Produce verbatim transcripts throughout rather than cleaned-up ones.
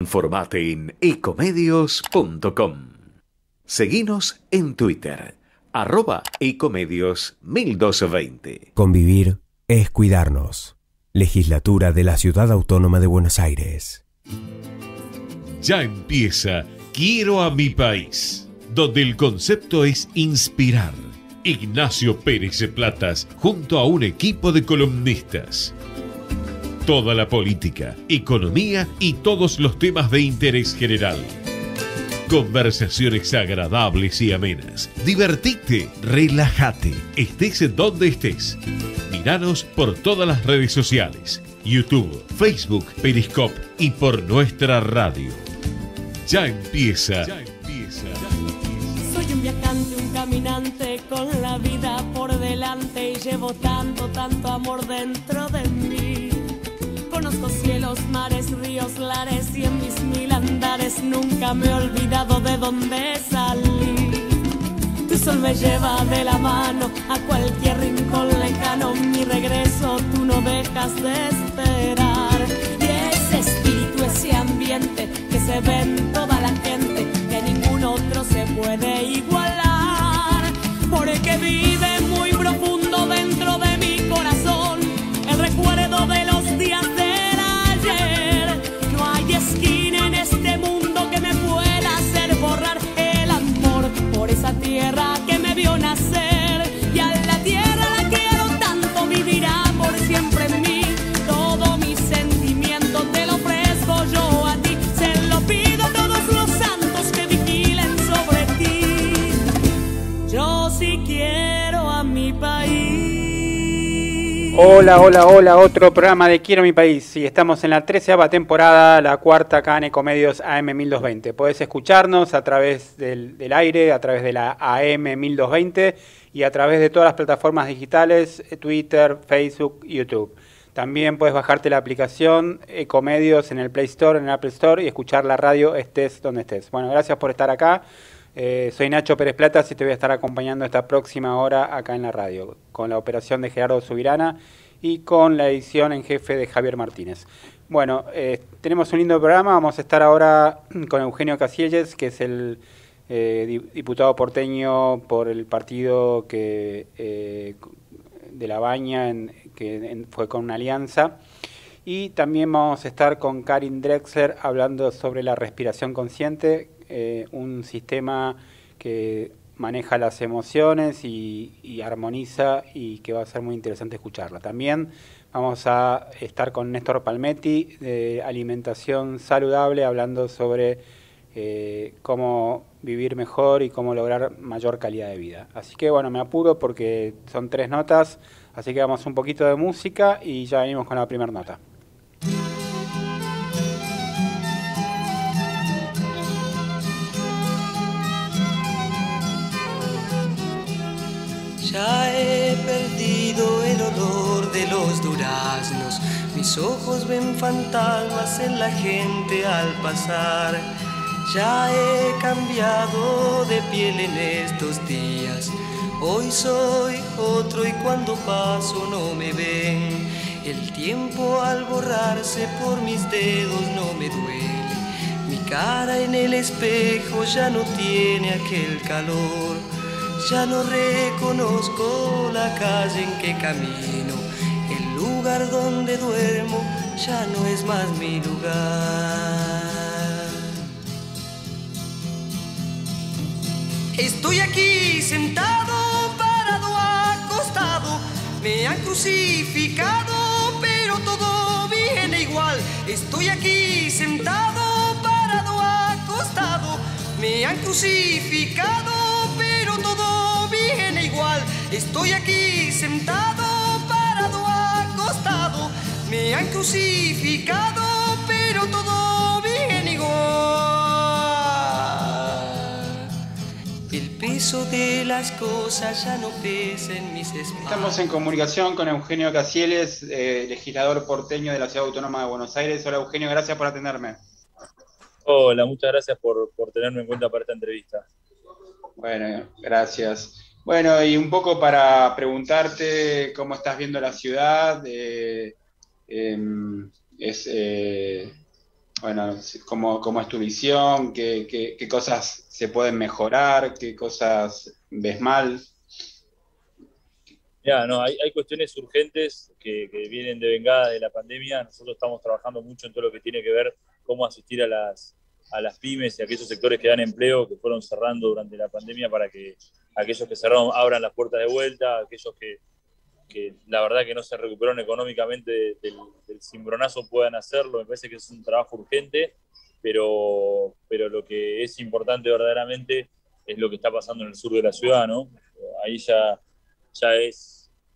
Informate en ecomedios punto com. Seguinos en Twitter, arroba ecomedios mil doscientos veinte. Convivir es cuidarnos. Legislatura de la Ciudad Autónoma de Buenos Aires. Ya empieza Quiero a mi país, donde el concepto es inspirar. Ignacio Pérez de Platas junto a un equipo de columnistas. Toda la política, economía y todos los temas de interés general. Conversaciones agradables y amenas. Divertite, relájate, estés donde estés. Míranos por todas las redes sociales, YouTube, Facebook, Periscope y por nuestra radio. Ya empieza. Ya empieza. Soy un viajante, un caminante con la vida por delante y llevo tanto, tanto amor dentro de mí. Conozco cielos, mares, ríos, lares y en mis mil andares nunca me he olvidado de dónde salí. Tu sol me lleva de la mano a cualquier rincón lejano. Mi regreso tú no dejas de esperar. Y ese espíritu, ese ambiente que se ve en toda la gente, que ningún otro se puede igualar. Porque vive muy profundo dentro de mi corazón el recuerdo de los días del ayer. No hay esquina en este mundo que me pueda hacer borrar el amor por esa tierra que me vio nacer. Y a la tierra la quiero tanto, vivirá por siempre en mí. Todo mi sentimiento te lo ofrezco yo a ti. Se lo pido a todos los santos que vigilen sobre ti. Yo sí quiero a mi país. Hola, hola, hola, otro programa de Quiero mi país. Sí, estamos en la treceava temporada, la cuarta acá en Ecomedios A M mil doscientos veinte. Podés escucharnos a través del, del aire, a través de la A M mil doscientos veinte y a través de todas las plataformas digitales, Twitter, Facebook, YouTube. También puedes bajarte la aplicación Ecomedios en el Play Store, en el Apple Store y escuchar la radio estés donde estés. Bueno, gracias por estar acá. Eh, soy Nacho Pérez Platas y te voy a estar acompañando esta próxima hora acá en la radio, con la operación de Gerardo Subirana y con la edición en jefe de Javier Martínez. Bueno, eh, tenemos un lindo programa. Vamos a estar ahora con Eugenio Casillas, que es el eh, diputado porteño por el partido que eh, de La Baña, en, que en, fue con una alianza. Y también vamos a estar con Karin Drexler hablando sobre la respiración consciente, eh, un sistema que maneja las emociones y, y armoniza, y que va a ser muy interesante escucharla. También vamos a estar con Néstor Palmetti de Alimentación Saludable, hablando sobre eh, cómo vivir mejor y cómo lograr mayor calidad de vida. Así que bueno, me apuro porque son tres notas, así que vamos un poquito de música y ya venimos con la primera nota. Ya he perdido el olor de los duraznos, mis ojos ven fantasmas en la gente al pasar. Ya he cambiado de piel en estos días, hoy soy otro y cuando paso no me ven. El tiempo al borrarse por mis dedos no me duele, mi cara en el espejo ya no tiene aquel calor. Ya no reconozco la calle en que camino, el lugar donde duermo ya no es más mi lugar. Estoy aquí sentado, parado, acostado, me han crucificado, pero todo viene igual. Estoy aquí sentado, parado, acostado, me han crucificado, pero todo viene igual. Estoy aquí sentado, parado, acostado, me han crucificado, pero todo viene igual. El peso de las cosas ya no pesa en mis espaldas. Estamos en comunicación con Eugenio Casillas, eh, legislador porteño de la Ciudad Autónoma de Buenos Aires. Hola Eugenio, gracias por atenderme. Hola, muchas gracias por, por tenerme en cuenta para esta entrevista. Bueno, gracias. Bueno, y un poco para preguntarte cómo estás viendo la ciudad. Eh, eh, es, eh, bueno, cómo, cómo es tu visión, qué, qué, qué cosas se pueden mejorar, qué cosas ves mal. Ya, no, hay, hay cuestiones urgentes que, que vienen de vengada de la pandemia. Nosotros estamos trabajando mucho en todo lo que tiene que ver cómo asistir a las, a las pymes y a aquellos sectores que dan empleo, que fueron cerrando durante la pandemia, para que aquellos que cerraron abran las puertas de vuelta, aquellos que, que la verdad que no se recuperaron económicamente del, del cimbronazo puedan hacerlo. Me parece que es un trabajo urgente, pero, pero lo que es importante verdaderamente es lo que está pasando en el sur de la ciudad, ¿no? Ahí ya, ya es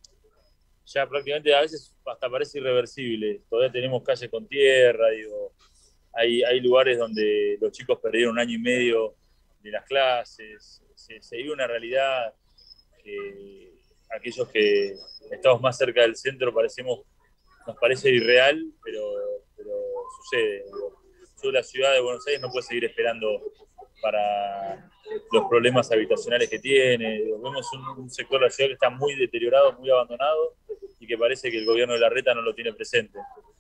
ya prácticamente a veces hasta parece irreversible. Todavía tenemos calles con tierra, digo, hay, hay lugares donde los chicos perdieron un año y medio de las clases, se, se vive una realidad que aquellos que estamos más cerca del centro parecemos, nos parece irreal, pero, pero sucede. Digo, yo, la ciudad de Buenos Aires no puede seguir esperando para los problemas habitacionales que tiene. Digo, vemos un, un sector de la ciudad que está muy deteriorado, muy abandonado, y que parece que el gobierno de Larreta no lo tiene presente.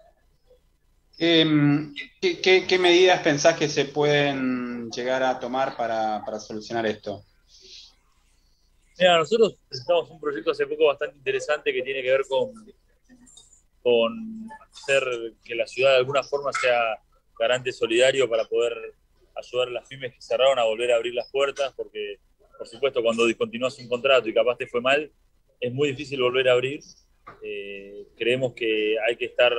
Eh, ¿qué, qué, qué medidas pensás que se pueden llegar a tomar para, para solucionar esto? Mira, nosotros presentamos un proyecto hace poco bastante interesante que tiene que ver con, con hacer que la ciudad de alguna forma sea garante solidario para poder ayudar a las pymes que cerraron a volver a abrir las puertas, porque, por supuesto, cuando discontinúas un contrato y capaz te fue mal, es muy difícil volver a abrir. Eh, creemos que hay que estar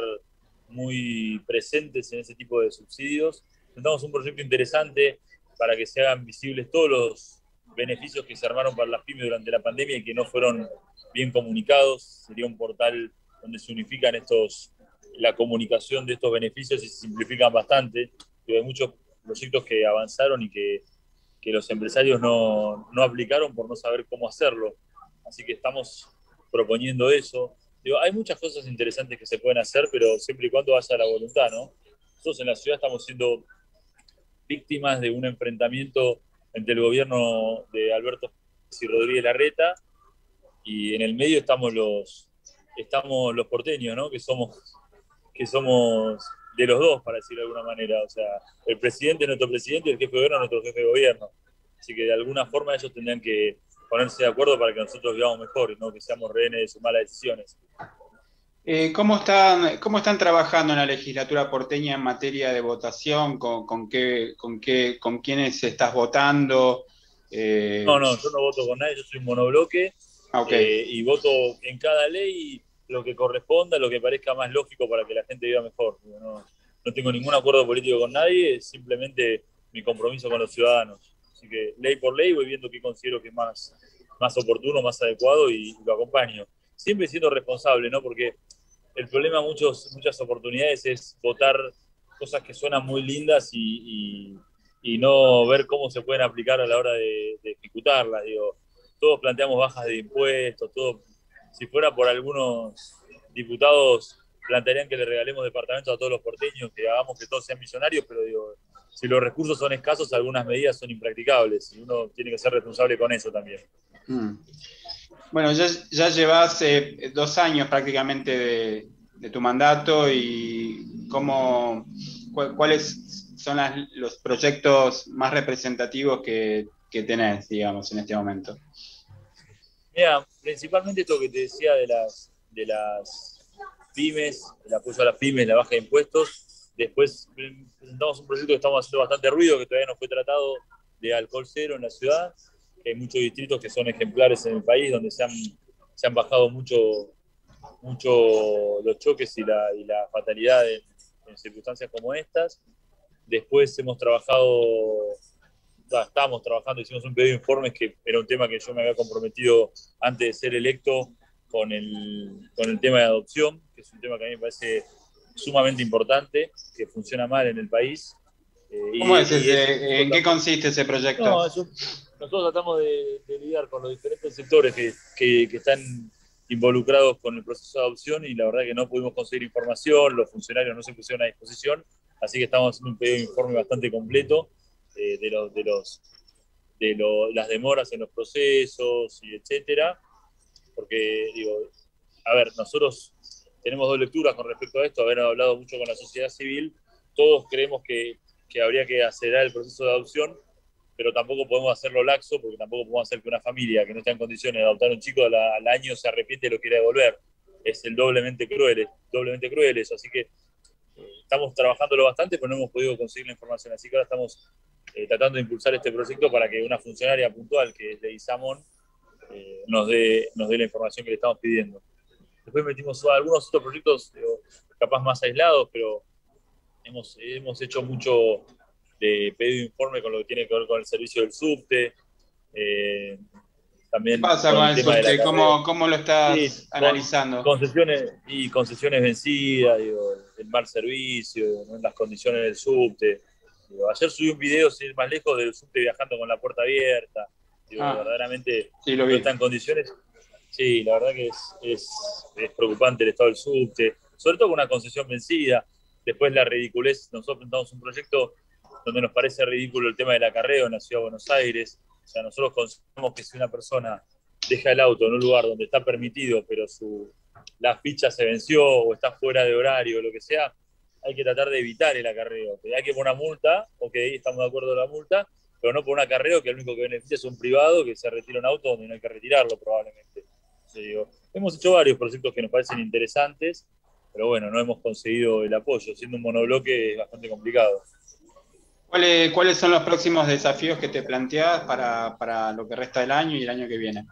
muy presentes en ese tipo de subsidios. Presentamos un proyecto interesante para que se hagan visibles todos los beneficios que se armaron para las pymes durante la pandemia y que no fueron bien comunicados. Sería un portal donde se unifican estos, la comunicación de estos beneficios y se simplifican bastante. Y hay muchos proyectos que avanzaron y que, que los empresarios no, no aplicaron por no saber cómo hacerlo. Así que estamos proponiendo eso. Digo, hay muchas cosas interesantes que se pueden hacer, pero siempre y cuando haya la voluntad, ¿no? Nosotros en la ciudad estamos siendo víctimas de un enfrentamiento entre el gobierno de Alberto Fernández y Rodríguez Larreta, y en el medio estamos los, estamos los porteños, ¿no? Que somos, que somos de los dos, para decirlo de alguna manera. O sea, el presidente es nuestro presidente y el jefe de gobierno es nuestro jefe de gobierno. Así que de alguna forma ellos tendrían que ponerse de acuerdo para que nosotros vivamos mejor y no que seamos rehenes de sus malas decisiones. Eh, ¿cómo están, cómo están trabajando en la legislatura porteña en materia de votación? ¿Con, con, qué, con, qué, con quiénes estás votando? Eh... No, no, yo no voto con nadie, yo soy un monobloque. Okay. eh, y voto en cada ley lo que corresponda, lo que parezca más lógico para que la gente viva mejor. No, no tengo ningún acuerdo político con nadie, es simplemente mi compromiso con los ciudadanos. Así que ley por ley voy viendo qué considero que es más, más oportuno, más adecuado y, y lo acompaño. Siempre siendo responsable, ¿no? Porque el problema muchos, muchas oportunidades es votar cosas que suenan muy lindas y, y, y no ver cómo se pueden aplicar a la hora de, de ejecutarlas. Digo, todos planteamos bajas de impuestos, todo. Si fuera por algunos diputados, plantearían que le regalemos departamentos a todos los porteños, que hagamos que todos sean millonarios, pero digo, si los recursos son escasos, algunas medidas son impracticables y uno tiene que ser responsable con eso también. Mm. Bueno, ya, ya llevas eh, dos años prácticamente de, de tu mandato y cómo, cu ¿cuáles son las, los proyectos más representativos que, que tenés, digamos, en este momento? Mira, principalmente esto que te decía de las, de las pymes, el apoyo a las pymes, la baja de impuestos. Después presentamos un proyecto que estamos haciendo bastante ruido, que todavía no fue tratado, de alcohol cero en la ciudad. Hay muchos distritos que son ejemplares en el país, donde se han, se han bajado mucho, mucho los choques y la, y la fatalidad en, en circunstancias como estas. Después hemos trabajado, estamos trabajando, hicimos un pedido de informes, que era un tema que yo me había comprometido antes de ser electo con el, con el tema de adopción, que es un tema que a mí me parece sumamente importante, que funciona mal en el país. ¿Cómo y, es ese, ¿En qué consiste ese proyecto? No, eso, nosotros tratamos de, de lidiar con los diferentes sectores que, que, que están involucrados con el proceso de adopción, y la verdad que no pudimos conseguir información, los funcionarios no se pusieron a disposición, así que estamos haciendo un pedido de informe bastante completo eh, de, los, de, los, de lo, las demoras en los procesos, y etcétera, porque, digo, a ver, nosotros tenemos dos lecturas con respecto a esto, haber hablado mucho con la sociedad civil, todos creemos que, que habría que acelerar el proceso de adopción, pero tampoco podemos hacerlo laxo, porque tampoco podemos hacer que una familia que no está en condiciones de adoptar un chico al, al año se arrepiente y lo quiera devolver. Es el doblemente cruel, es doblemente cruel eso. Así que eh, estamos trabajándolo bastante, pero no hemos podido conseguir la información. Así que ahora estamos eh, tratando de impulsar este proyecto para que una funcionaria puntual, que es de Isamón, eh, nos, dé, nos dé la información que le estamos pidiendo. Después metimos algunos otros proyectos, digo, capaz más aislados, pero hemos, hemos hecho mucho de pedido de informe con lo que tiene que ver con el servicio del subte. Eh, también ¿Qué pasa con el, el subte? ¿Cómo, ¿Cómo lo estás sí, analizando? Con, concesiones y concesiones vencidas, digo, el mal servicio, ¿no? Las condiciones del subte. Digo, ayer subí un video, sin ir más lejos, del subte viajando con la puerta abierta. Digo, ah, verdaderamente sí, lo vi. No está en condiciones. Sí, la verdad que es, es, es preocupante el estado del subte, sobre todo con una concesión vencida. Después la ridiculez, nosotros presentamos un proyecto donde nos parece ridículo el tema del acarreo en la Ciudad de Buenos Aires. O sea, nosotros consideramos que si una persona deja el auto en un lugar donde está permitido, pero su, la ficha se venció o está fuera de horario o lo que sea, hay que tratar de evitar el acarreo. Hay que poner una multa, ok, estamos de acuerdo con la multa, pero no por un acarreo que el único que beneficia es un privado que se retira un auto donde no hay que retirarlo probablemente. Digo, hemos hecho varios proyectos que nos parecen interesantes, pero bueno, no hemos conseguido el apoyo. Siendo un monobloque es bastante complicado. ¿Cuáles, ¿Cuáles son los próximos desafíos que te planteas para, para lo que resta del año y el año que viene?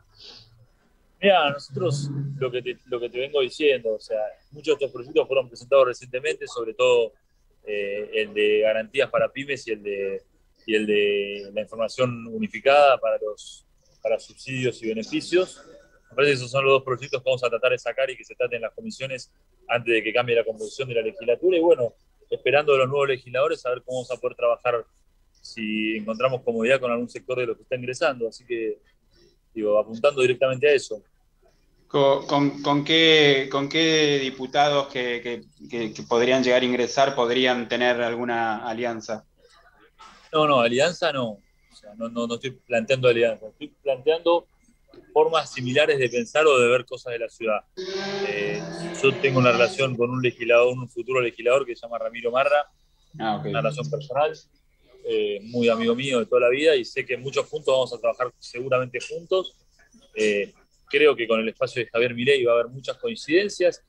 Mira, nosotros lo que, te, lo que te vengo diciendo, o sea, muchos de estos proyectos fueron presentados recientemente, sobre todo eh, el de garantías para pymes y el de, y el de la información unificada para los para subsidios y beneficios. Me parece que esos son los dos proyectos que vamos a tratar de sacar y que se traten en las comisiones antes de que cambie la composición de la legislatura. Y bueno, esperando de los nuevos legisladores a ver cómo vamos a poder trabajar, si encontramos comodidad con algún sector de los que está ingresando. Así que, digo, apuntando directamente a eso. ¿Con, con, con, qué, con qué diputados que, que, que, que podrían llegar a ingresar podrían tener alguna alianza? No, no, alianza no. O sea, no, no, no estoy planteando alianza. Estoy planteando formas similares de pensar o de ver cosas de la ciudad. Eh, yo tengo una relación con un legislador, un futuro legislador que se llama Ramiro Marra, ah, okay. Una relación personal, eh, muy amigo mío de toda la vida, y sé que en muchos puntos vamos a trabajar seguramente juntos. Eh, creo que con el espacio de Javier Milei va a haber muchas coincidencias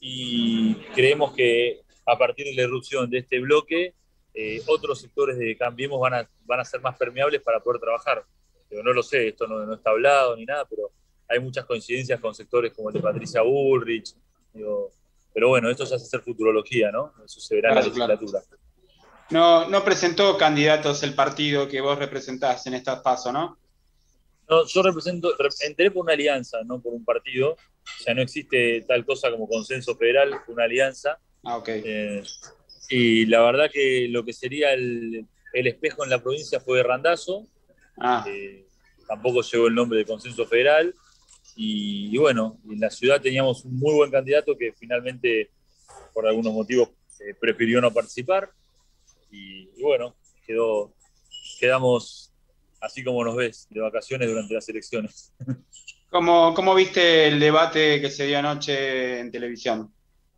y creemos que a partir de la irrupción de este bloque, eh, otros sectores de Cambiemos van a, van a ser más permeables para poder trabajar. Pero no lo sé, esto no, no está hablado ni nada, pero hay muchas coincidencias con sectores como el de Patricia Bullrich. Digo, pero bueno, esto ya es hacer futurología, ¿no? Eso se verá claro, en la legislatura. Claro. No, no presentó candidatos el partido que vos representás en estas PASO, ¿no? No, yo represento, entré por una alianza, no por un partido. O sea, no existe tal cosa como consenso federal, una alianza. Ah, ok. Eh, y la verdad que lo que sería el, el espejo en la provincia fue de Randazzo. Ah. Eh, tampoco llegó el nombre de consenso federal y, y bueno, en la ciudad teníamos un muy buen candidato que finalmente por algunos motivos eh, prefirió no participar y, y bueno, quedó, quedamos así como nos ves, de vacaciones durante las elecciones. ¿Cómo, cómo viste el debate que se dio anoche en televisión?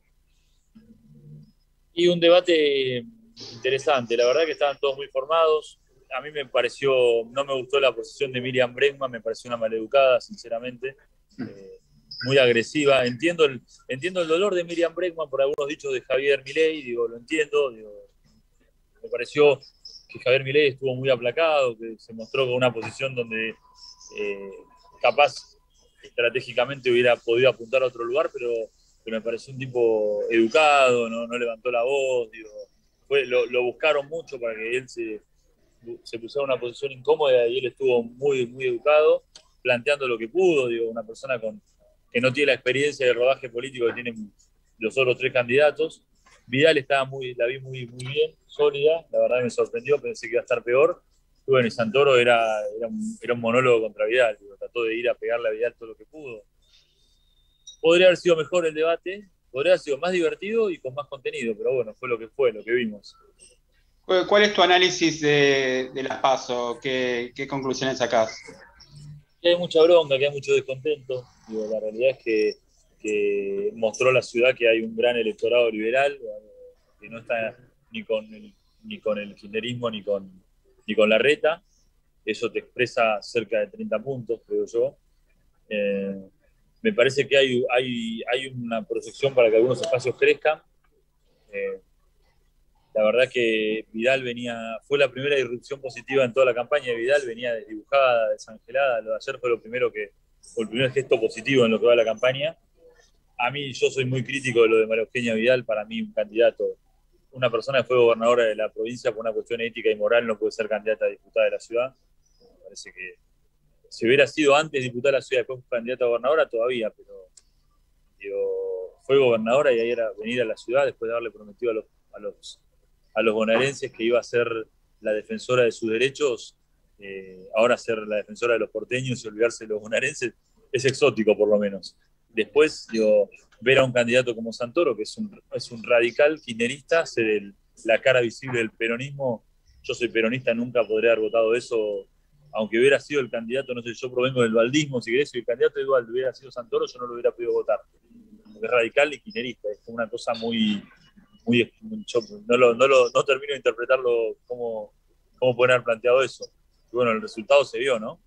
Y un debate interesante, la verdad que estaban todos muy formados. A mí me pareció, no me gustó la posición de Miriam Bregman, me pareció una maleducada, sinceramente, eh, muy agresiva. Entiendo el, entiendo el dolor de Miriam Bregman por algunos dichos de Javier Milei, digo, lo entiendo. Digo, me pareció que Javier Milei estuvo muy aplacado, que se mostró con una posición donde eh, capaz estratégicamente hubiera podido apuntar a otro lugar, pero, pero me pareció un tipo educado, no, no levantó la voz, digo, fue, lo, lo buscaron mucho para que él se... se puso en una posición incómoda y él estuvo muy, muy educado, planteando lo que pudo, digo, una persona con, que no tiene la experiencia de rodaje político que tienen los otros tres candidatos. Vidal estaba muy, la vi muy, muy bien, sólida, la verdad me sorprendió, pensé que iba a estar peor. Y bueno, y Santoro era, era, un, era un monólogo contra Vidal, digo, trató de ir a pegarle a Vidal todo lo que pudo. Podría haber sido mejor el debate, podría haber sido más divertido y con más contenido, pero bueno, fue lo que fue, lo que vimos. ¿Cuál es tu análisis de, de las PASO? ¿Qué, qué conclusiones sacás? Que hay mucha bronca, que hay mucho descontento. Digo, la realidad es que, que mostró la ciudad que hay un gran electorado liberal, que no está ni con el, ni con el kirchnerismo, ni con, ni con Larreta. Eso te expresa cerca de treinta puntos, creo yo. Eh, me parece que hay, hay, hay una proyección para que algunos espacios crezcan. Eh, la verdad que Vidal venía, fue la primera irrupción positiva en toda la campaña de Vidal, venía desdibujada, desangelada. Lo de ayer fue lo primero que, fue el primer gesto positivo en lo que va la campaña. A mí, yo soy muy crítico de lo de María Eugenia Vidal. Para mí, un candidato, una persona que fue gobernadora de la provincia por una cuestión ética y moral no puede ser candidata a diputada de la ciudad. Me parece que si hubiera sido antes diputada de la ciudad y después candidata a gobernadora, todavía, pero digo, fue gobernadora y ahí era venir a la ciudad después de haberle prometido a los, a los, a los bonaerenses que iba a ser la defensora de sus derechos. Eh, ahora ser la defensora de los porteños y olvidarse de los bonaerenses es exótico, por lo menos. Después, digo, ver a un candidato como Santoro, que es un, es un radical kirchnerista, ser el, la cara visible del peronismo. Yo soy peronista, nunca podría haber votado eso, aunque hubiera sido el candidato, no sé, yo provengo del valdismo, si querés, si el candidato igual hubiera sido Santoro, yo no lo hubiera podido votar. Porque es radical y kirchnerista, es como una cosa muy... muy yo no, lo, no, lo, no termino de interpretarlo cómo, cómo pueden haber planteado eso. Y bueno, el resultado se vio, ¿no?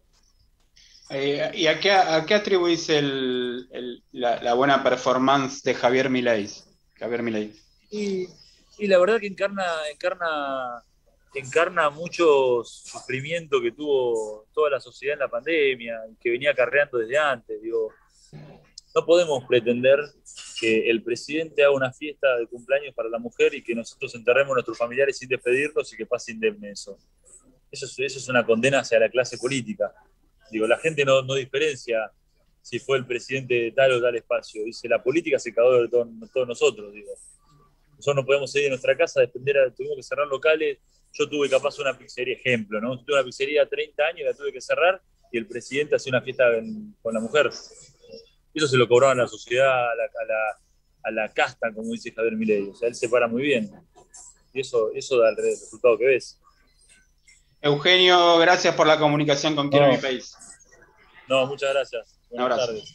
Eh, ¿Y a qué, a qué atribuís el, el, la, la buena performance de Javier Milei? Javier Milei. Y, y la verdad que encarna, encarna, encarna mucho sufrimiento que tuvo toda la sociedad en la pandemia, que venía acarreando desde antes. Digo, no podemos pretender que el presidente haga una fiesta de cumpleaños para la mujer y que nosotros enterremos a nuestros familiares sin despedirlos y que pase indemne eso. Eso es, eso es una condena hacia la clase política. Digo, la gente no, no diferencia si fue el presidente de tal o tal espacio. Dice, la política se cagó de todo, todos nosotros. Digo. Nosotros no podemos seguir en nuestra casa, depender a, tuvimos que cerrar locales. Yo tuve capaz una pizzería, ejemplo, ¿no? Tuve una pizzería de treinta años y la tuve que cerrar y el presidente hacía una fiesta en, con la mujer. Eso se lo cobraban a la sociedad, a la, a la, a la casta, como dice Javier Milei. O sea, él se para muy bien. Y eso, eso da el resultado que ves. Eugenio, gracias por la comunicación con Quiero no. Mi País. No, muchas gracias. Buenas Un abrazo. tardes.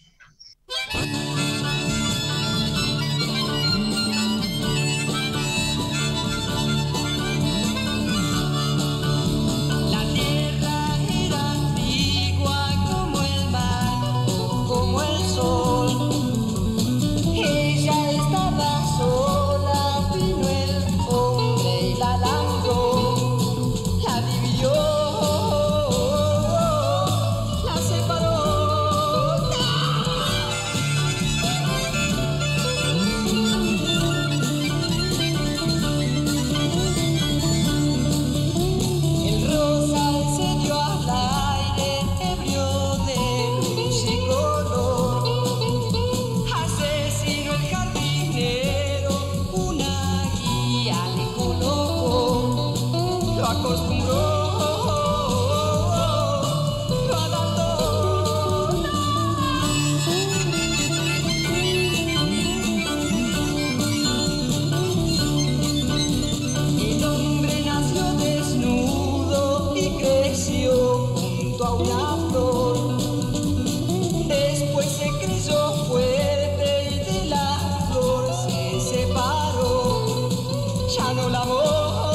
La tierra era antigua como el mar, como el sol. Ella estaba sola, vino el hombre y la lanzó. La dividió, la separó. El rosal se dio al aire, ebrio de luz y color. Asesino el jardinero, una guía le colocó. Lo acostumbró, lo adaptó. El hombre nació desnudo y creció junto a una flor. Después se creyó fuerte y de la flor se separó. Ya no la amó.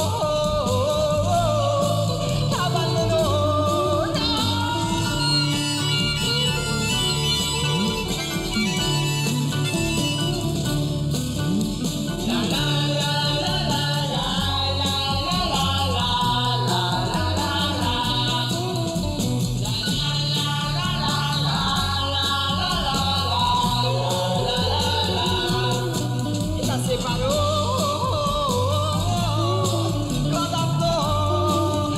La separó, lo adaptó.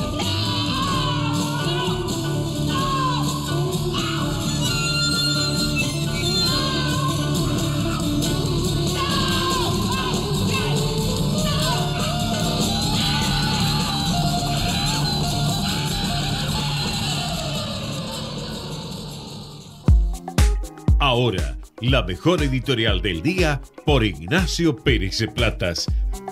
Ahora, la mejor editorial del día por Ignacio Pérez Platas.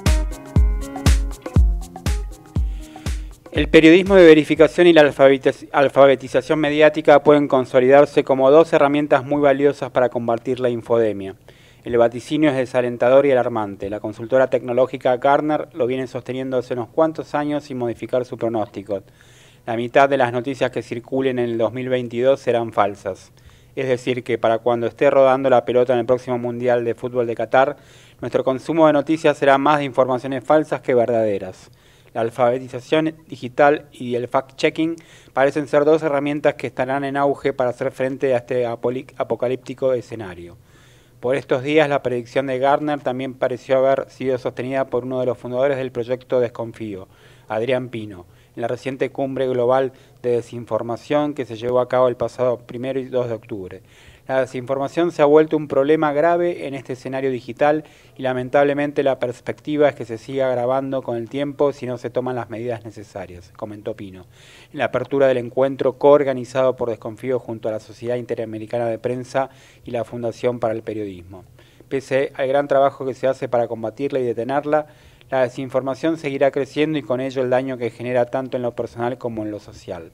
El periodismo de verificación y la alfabetiz- alfabetización mediática pueden consolidarse como dos herramientas muy valiosas para combatir la infodemia. El vaticinio es desalentador y alarmante. La consultora tecnológica Gartner lo viene sosteniendo hace unos cuantos años sin modificar su pronóstico. La mitad de las noticias que circulen en el dos mil veintidós serán falsas. Es decir, que para cuando esté rodando la pelota en el próximo Mundial de Fútbol de Qatar, nuestro consumo de noticias será más de informaciones falsas que verdaderas. La alfabetización digital y el fact-checking parecen ser dos herramientas que estarán en auge para hacer frente a este apocalíptico escenario. Por estos días, la predicción de Gartner también pareció haber sido sostenida por uno de los fundadores del proyecto Desconfío, Adrián Pino, en la reciente cumbre global de desinformación que se llevó a cabo el pasado primero y dos de octubre. La desinformación se ha vuelto un problema grave en este escenario digital y lamentablemente la perspectiva es que se siga agravando con el tiempo si no se toman las medidas necesarias, comentó Pino, en la apertura del encuentro coorganizado por Desconfío junto a la Sociedad Interamericana de Prensa y la Fundación para el Periodismo. Pese al gran trabajo que se hace para combatirla y detenerla, la desinformación seguirá creciendo y con ello el daño que genera tanto en lo personal como en lo social.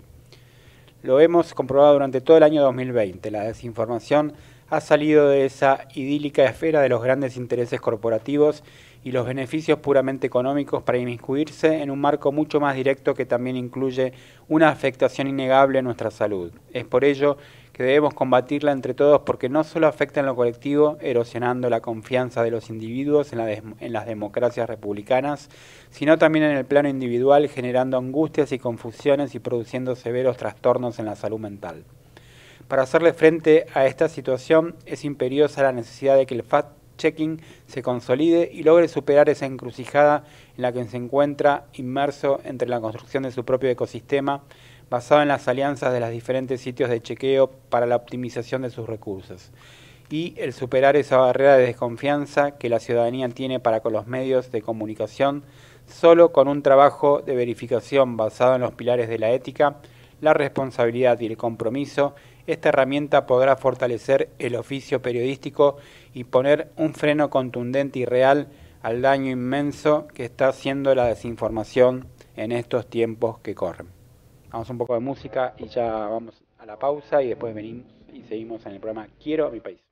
Lo hemos comprobado durante todo el año dos mil veinte. La desinformación ha salido de esa idílica esfera de los grandes intereses corporativos y los beneficios puramente económicos para inmiscuirse en un marco mucho más directo que también incluye una afectación innegable a nuestra salud. Es por ello que debemos combatirla entre todos porque no solo afecta en lo colectivo, erosionando la confianza de los individuos en, la de, en las democracias republicanas, sino también en el plano individual, generando angustias y confusiones y produciendo severos trastornos en la salud mental. Para hacerle frente a esta situación es imperiosa la necesidad de que el fact-checking se consolide y logre superar esa encrucijada en la que se encuentra inmerso entre la construcción de su propio ecosistema, basado en las alianzas de los diferentes sitios de chequeo para la optimización de sus recursos, y el superar esa barrera de desconfianza que la ciudadanía tiene para con los medios de comunicación. Solo con un trabajo de verificación basado en los pilares de la ética, la responsabilidad y el compromiso, esta herramienta podrá fortalecer el oficio periodístico y poner un freno contundente y real al daño inmenso que está haciendo la desinformación en estos tiempos que corren. Vamos un poco de música y ya vamos a la pausa y después venimos y seguimos en el programa Quiero a mi país.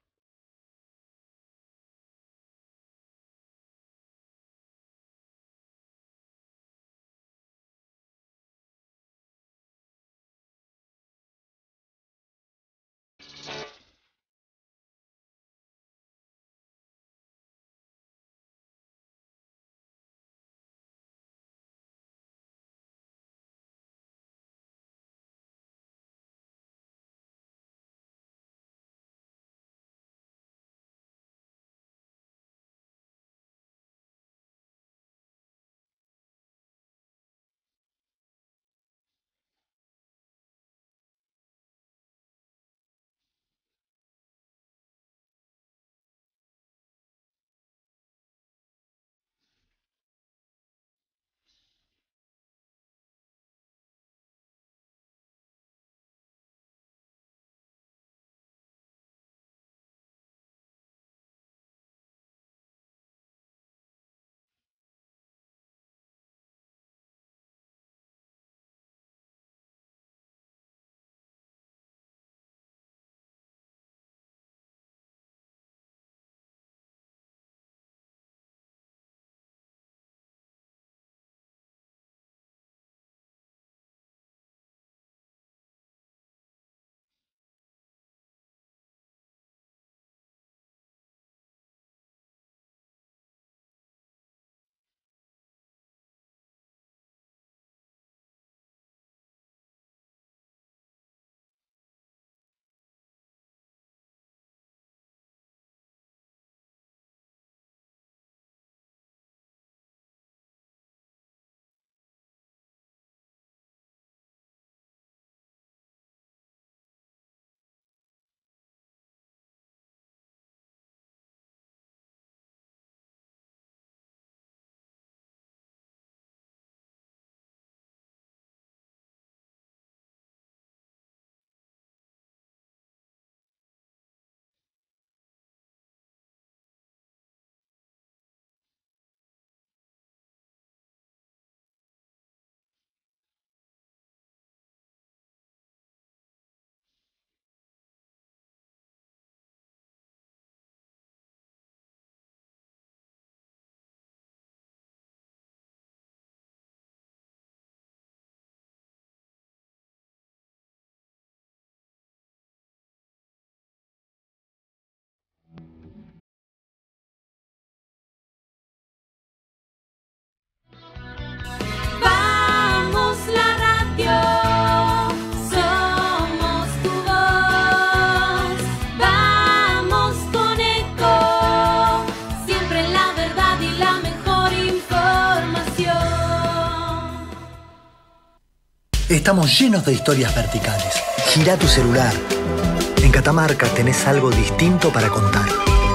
Estamos llenos de historias verticales. Gira tu celular. En Catamarca tenés algo distinto para contar.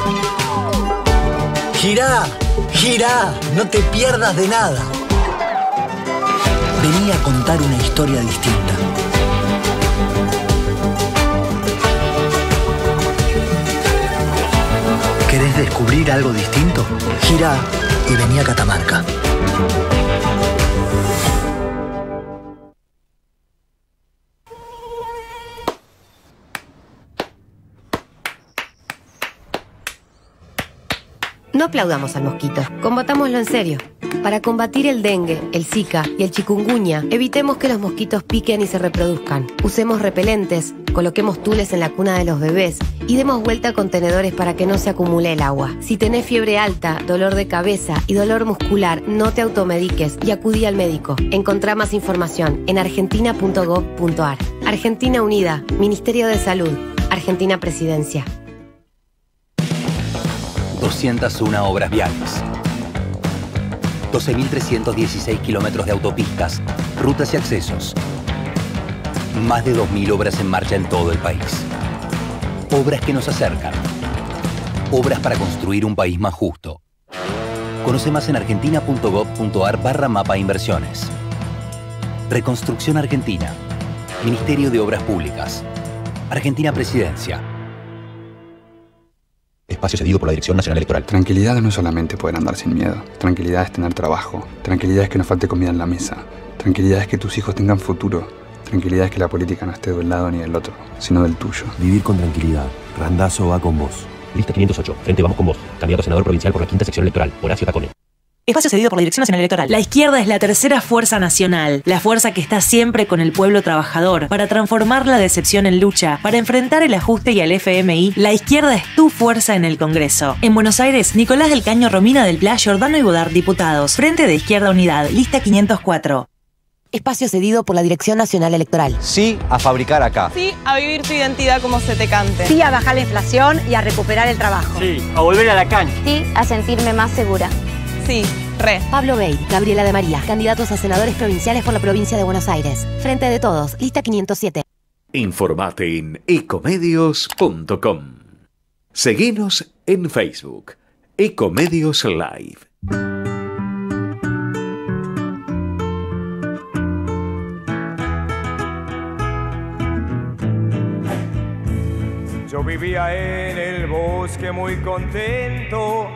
Girá, girá, no te pierdas de nada. Vení a contar una historia distinta. ¿Querés descubrir algo distinto? Girá y vení a Catamarca. No aplaudamos al mosquito, combatámoslo en serio. Para combatir el dengue, el zika y el chikungunya, evitemos que los mosquitos piquen y se reproduzcan. Usemos repelentes, coloquemos tules en la cuna de los bebés y demos vuelta a contenedores para que no se acumule el agua. Si tenés fiebre alta, dolor de cabeza y dolor muscular, no te automediques y acudí al médico. Encontrá más información en argentina punto gov punto ar. Argentina Unida, Ministerio de Salud, Argentina Presidencia. doscientas una obras viales, doce mil trescientos dieciséis kilómetros de autopistas, rutas y accesos, más de dos mil obras en marcha en todo el país. Obras que nos acercan, obras para construir un país más justo. Conoce más en argentina punto gov punto ar barra mapa inversiones. Reconstrucción Argentina, Ministerio de Obras Públicas, Argentina Presidencia. Espacio cedido por la Dirección Nacional Electoral. Tranquilidad no es solamente poder andar sin miedo. Tranquilidad es tener trabajo. Tranquilidad es que no falte comida en la mesa. Tranquilidad es que tus hijos tengan futuro. Tranquilidad es que la política no esté de un lado ni del otro, sino del tuyo. Vivir con tranquilidad. Randazzo va con vos. Lista quinientos ocho. Frente Vamos con Vos. Candidato a senador provincial por la quinta sección electoral. Horacio Tacone. Espacio cedido por la Dirección Nacional Electoral. La izquierda es la tercera fuerza nacional, la fuerza que está siempre con el pueblo trabajador, para transformar la decepción en lucha, para enfrentar el ajuste y al F M I. La izquierda es tu fuerza en el Congreso. En Buenos Aires, Nicolás del Caño, Romina del Pla, Giordano y Godard, diputados. Frente de Izquierda Unidad, lista quinientos cuatro. Espacio cedido por la Dirección Nacional Electoral. Sí a fabricar acá. Sí a vivir tu identidad como se te cante. Sí a bajar la inflación y a recuperar el trabajo. Sí a volver a la cancha. Sí a sentirme más segura. Sí, re. Pablo Bey, Gabriela de María, candidatos a senadores provinciales por la provincia de Buenos Aires. Frente de Todos, lista quinientos siete. Informate en ecomedios punto com. Seguinos en Facebook, Ecomedios Live. Yo vivía en el bosque muy contento.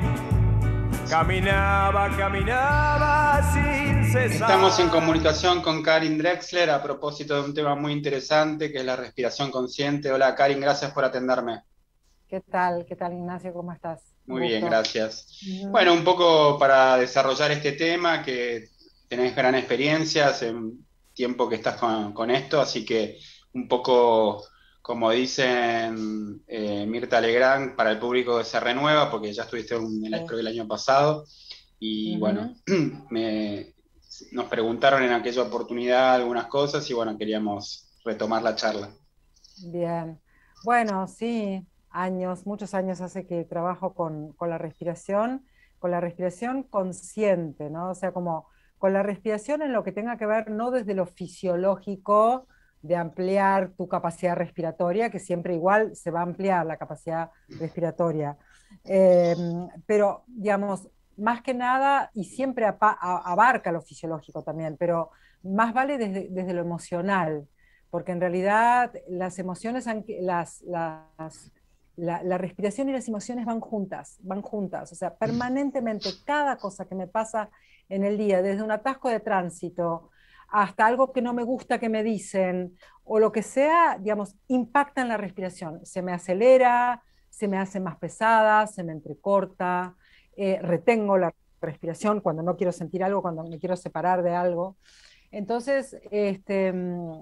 Caminaba, caminaba sin cesar. Estamos en comunicación con Karin Drexler a propósito de un tema muy interesante que es la respiración consciente. Hola Karin, gracias por atenderme. ¿Qué tal? ¿Qué tal, Ignacio? ¿Cómo estás? Muy bien, gracias. Uh-huh. Bueno, un poco para desarrollar este tema, que tenés gran experiencia, hace tiempo que estás con, con esto, así que un poco... Como dicen eh, Mirta Legrand, para el público que se renueva, porque ya estuviste en el, creo que el año pasado, y uh-huh. bueno, me, nos preguntaron en aquella oportunidad algunas cosas, y bueno, queríamos retomar la charla. Bien, bueno, sí, años, muchos años hace que trabajo con, con la respiración, con la respiración consciente, ¿no? O sea, como con la respiración en lo que tenga que ver, no desde lo fisiológico, de ampliar tu capacidad respiratoria, que siempre igual se va a ampliar la capacidad respiratoria. Eh, pero, digamos, más que nada, y siempre abarca lo fisiológico también, pero más vale desde, desde lo emocional, porque en realidad las emociones, las, las, la, la respiración y las emociones van juntas, van juntas, o sea, permanentemente cada cosa que me pasa en el día, desde un atasco de tránsito, hasta algo que no me gusta que me dicen, o lo que sea, digamos, impacta en la respiración. Se me acelera, se me hace más pesada, se me entrecorta, eh, retengo la respiración cuando no quiero sentir algo, cuando me quiero separar de algo. Entonces, este,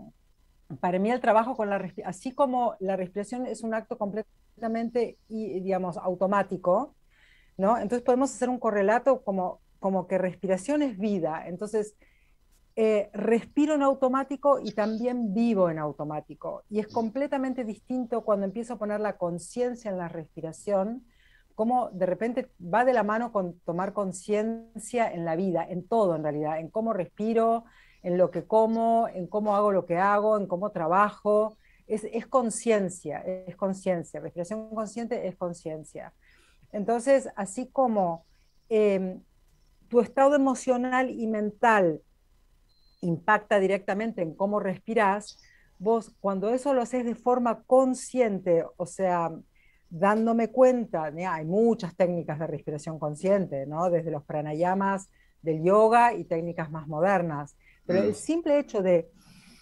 para mí el trabajo con la respiración, así como la respiración es un acto completamente, digamos, automático, ¿no? Entonces podemos hacer un correlato como, como que respiración es vida. Entonces, Eh, respiro en automático y también vivo en automático. Y es completamente distinto cuando empiezo a poner la conciencia en la respiración, cómo de repente va de la mano con tomar conciencia en la vida, en todo en realidad, en cómo respiro, en lo que como, en cómo hago lo que hago, en cómo trabajo. Es, es conciencia, es conciencia. Respiración consciente es conciencia. Entonces, así como eh, tu estado emocional y mental impacta directamente en cómo respirás, vos cuando eso lo haces de forma consciente, o sea, dándome cuenta, ¿no? Hay muchas técnicas de respiración consciente, ¿no? Desde los pranayamas del yoga y técnicas más modernas, pero mm. el simple hecho de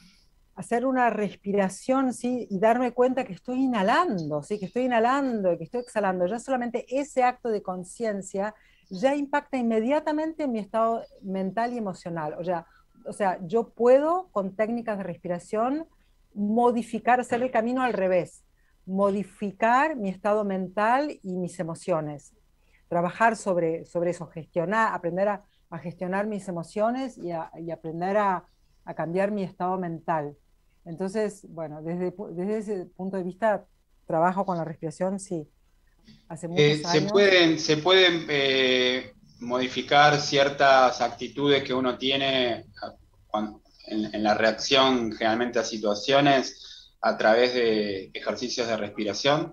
hacer una respiración, ¿sí? Y darme cuenta que estoy inhalando, ¿sí? Que estoy inhalando y que estoy exhalando, ya solamente ese acto de conciencia ya impacta inmediatamente en mi estado mental y emocional. O sea, o sea, yo puedo con técnicas de respiración modificar, hacer el camino al revés, modificar mi estado mental y mis emociones, trabajar sobre, sobre eso, gestionar, aprender a, a gestionar mis emociones y, a, y aprender a, a cambiar mi estado mental. Entonces, bueno, desde, desde ese punto de vista, trabajo con la respiración, sí, hace muchos eh, años. Se pueden, se pueden eh, modificar ciertas actitudes que uno tiene cuando, en, en la reacción generalmente a situaciones a través de ejercicios de respiración.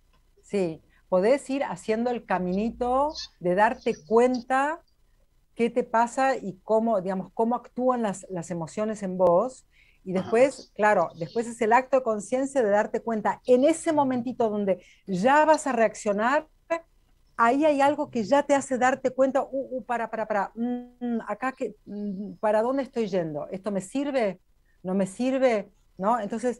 Sí, podés ir haciendo el caminito de darte cuenta qué te pasa y cómo, digamos, cómo actúan las, las emociones en vos. Y después, claro, después es el acto de conciencia de darte cuenta, en ese momentito donde ya vas a reaccionar, ahí hay algo que ya te hace darte cuenta, uh, uh, para, para, para, mm, acá, que, mm, ¿para dónde estoy yendo? ¿Esto me sirve? ¿No me sirve? ¿No? Entonces,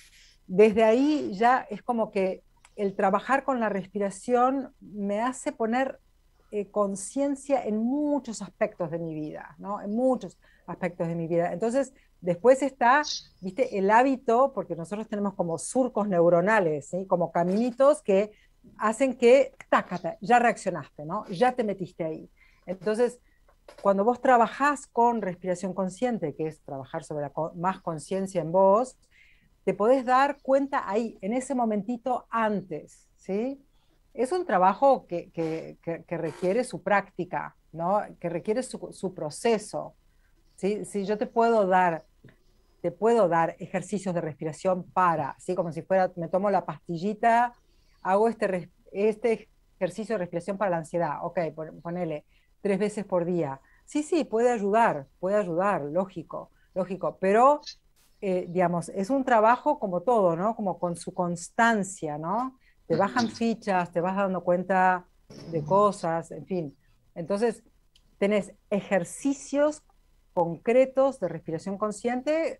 desde ahí ya es como que el trabajar con la respiración me hace poner eh, conciencia en muchos aspectos de mi vida, ¿no? En muchos aspectos de mi vida. Entonces, después está, viste, el hábito, porque nosotros tenemos como surcos neuronales, ¿sí? Como caminitos que hacen que, tácata, ya reaccionaste, ¿no? Ya te metiste ahí. Entonces, cuando vos trabajás con respiración consciente, que es trabajar sobre la más conciencia en vos, te podés dar cuenta ahí, en ese momentito antes, ¿sí? Es un trabajo que, que, que, que requiere su práctica, ¿no? Que requiere su, su proceso, ¿sí? Si yo te puedo dar, te puedo dar ejercicios de respiración para, así como si fuera, me tomo la pastillita, hago este, este ejercicio de respiración para la ansiedad, ok, ponele tres veces por día. Sí, sí, puede ayudar, puede ayudar, lógico, lógico, pero, eh, digamos, es un trabajo como todo, ¿no? Como con su constancia, ¿no? Te bajan fichas, te vas dando cuenta de cosas, en fin. Entonces, tenés ejercicios concretos de respiración consciente